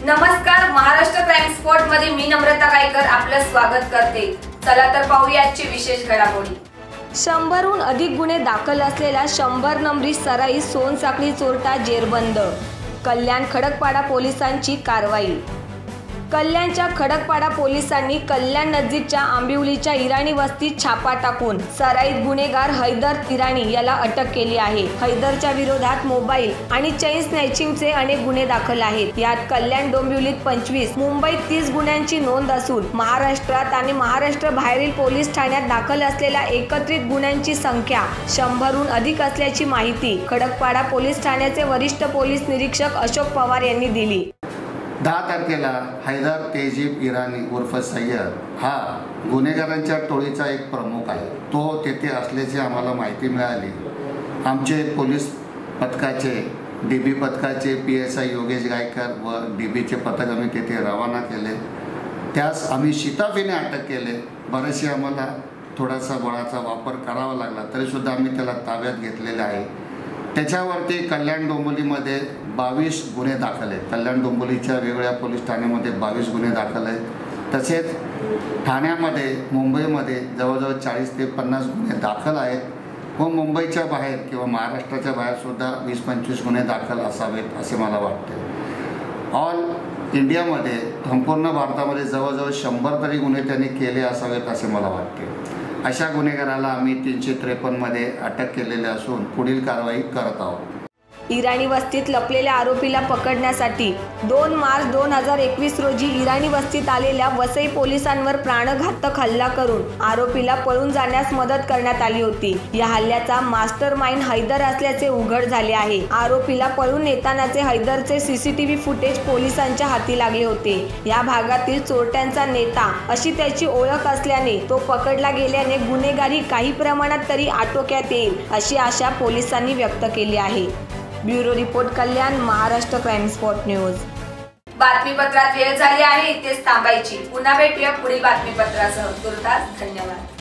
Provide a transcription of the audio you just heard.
नमस्कार, Maharashtra crime spot मध्ये मी नम्रता गायकर आपलं स्वागत करते। चला तर पाहूया आजची विशेष घडामोडी। 100हून अधिक गुन्हे दाखल असलेला 100 नंबरी सराई सोनसाखळी चोरटा जेरबंद। कल्याण खडकपाडा पोलिसांची कारवाई। कल्याणच्या खडकपाडा पोलिसांनी कल्याण नजीकच्या आंबिवलीच्या इराणी वस्तीत छापा टाकून सराईत गुन्हेगार हैदर इराणी याला अटक केली आहे। हैदरच्या विरोधात मोबाईल आणि चेन स्नॅचिंगचे अनेक गुन्हे दाखल आहेत। यात कल्याण डोंबिवलीत 25, मुंबईत 30 गुन्ह्यांची नोंद असून महाराष्ट्रात आणि महाराष्ट्र बाहेरील पोलीस ठाण्यात दाखल असलेल्या एकत्रित गुन्ह्यांची संख्या 100हून अधिक असल्याची माहिती खडकपाडा पोलीस ठाण्याचे वरिष्ठ पोलीस निरीक्षक अशोक पवार यांनी दिली। 10 तारखेला हैदर तेजीब इराणी उर्फ सय्यद हा गुन्हेगारांच्या टोळीचा एक प्रमुख आहे। तो तेथे असल्याची आम्हाला माहिती मिळाली। आमचे पोलीस पथकाचे डीबी पथकाचे PSI योगेश गायकर व डीबीचे पथक आम्ही तेथे रवाना केले। त्यास आम्ही शिताफीने अटक केले। बरेचसे आम्हाला थोडासा बळाचा वापर करावा लागला, तरीसुद्धा आम्ही त्याला ताब्यात घेतलेले आहे। त्याच्यावरती कल्याण डोंबिवलीमध्ये 22 गुन्हे दाखल आहेत। कल्याण डोंबिवलीच्या वेगवेगळ्या पोलीस ठाण्यामध्ये 22 गुन्हे दाखल आहेत। तसेच ठाण्यामध्ये मुंबईमध्ये जवळजवळ 40 ते 50 गुन्हे दाखल आहेत व मुंबईच्या बाहेर किंवा महाराष्ट्राच्या बाहेरसुद्धा 20-25 गुन्हे दाखल असावेत असे मला वाटते। ऑल इंडियामध्ये संपूर्ण भारतामध्ये जवळजवळ 100 तरी गुन्हे त्यांनी केले असावेत असे मला वाटते। अशा गुन्हेगाराला आम्ही 353 मध्ये अटक केलेली असून पुढील कारवाई करत आहोत। इराणी वस्तीत लपलेल्या आरोपीला पकडण्यासाठी 2 मार्च 2021 रोजी इराणी वस्तीत आलेल्या वसई पोलिसांवर प्राणघातक हल्ला करून आरोपीला पळून जाण्यास मदत करण्यात आली होती। या हल्ल्याचा मास्टर माइंड हैदर असल्याचे उघड झाले आहे। आरोपीला पळून नेतानाचे हैदरचे CCTV फुटेज पोलिसांच्या हाती लागले होते। या भागातील चोरट्यांचा नेता अशी त्याची ओळख असल्याने तो पकडला गेल्याने गुन्हेगारी काही प्रमाणात तरी आटोक्यात येईल अशी आशा पोलिसांनी व्यक्त केली आहे। Bureau report Kalyan, Maharashtra crime spot news. बातमीपत्रात वेळ झाली आहे, इथेच थांबायची। पुन्हा भेटूया पुढील बातमीपत्रासह। तुर्तास धन्यवाद।